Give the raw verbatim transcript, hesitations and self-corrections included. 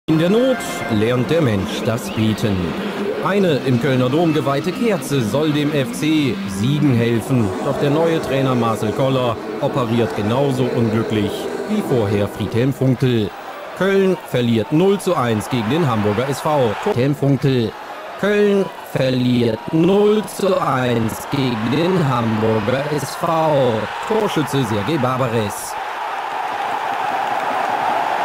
In der Not lernt der Mensch das Beten. Eine im Kölner Dom geweihte Kerze soll dem F C Siegen helfen. Doch der neue Trainer Marcel Koller operiert genauso unglücklich wie vorher Friedhelm Funkel. Köln verliert null zu eins gegen den Hamburger S V. Friedhelm Funkel. Köln verliert null zu eins gegen den Hamburger S V. Torschütze Sergei Barbares.